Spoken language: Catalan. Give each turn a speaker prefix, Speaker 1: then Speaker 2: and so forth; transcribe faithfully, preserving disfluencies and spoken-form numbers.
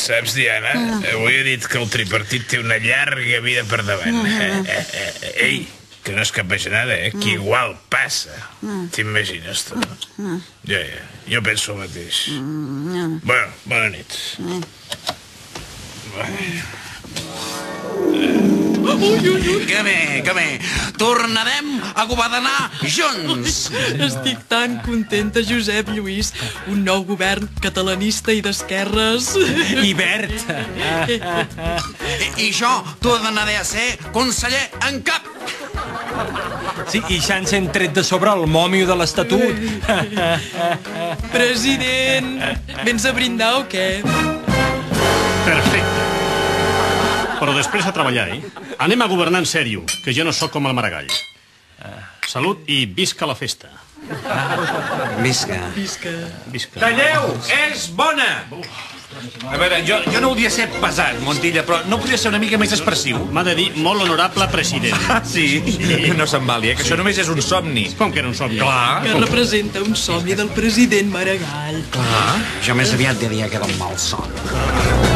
Speaker 1: Saps, Diana, avui he dit que el tripartit té una llarga vida per davant. Ei, que no és cap bajanada, eh? Que igual passa. T'imagines, tu? Ja, ja, jo penso el mateix. Bueno, bona nit.
Speaker 2: Ui, ui, ui. Que bé, que bé. Tornarem a governar junts.
Speaker 3: Estic tan contenta, Josep Lluís. Un nou govern catalanista i d'esquerres.
Speaker 4: I verd.
Speaker 2: I, i jo tornaré a ser conseller en cap.
Speaker 4: Sí, i ja ens hem tret de sobre el mòmio de l'Estatut.
Speaker 3: President, vens a brindar o què?
Speaker 5: Perfecte. Però després a treballar, eh? Anem a governar en sèrio, que jo no sóc com el Maragall. Salut i visca la festa.
Speaker 2: Visca.
Speaker 3: Visca.
Speaker 5: Visca.
Speaker 6: Talleu! És bona! A veure, jo, jo no volia ser pesat, Montilla, però no podria ser una mica més expressiu?
Speaker 5: M'ha de dir molt honorable president.
Speaker 6: Ah, sí? sí. No se'n vali, eh? Que això només és un somni.
Speaker 5: Com que era un somni?
Speaker 6: Clar.
Speaker 3: Que representa un somni del president Maragall.
Speaker 2: Clar. Jo més aviat diria que era un mal son.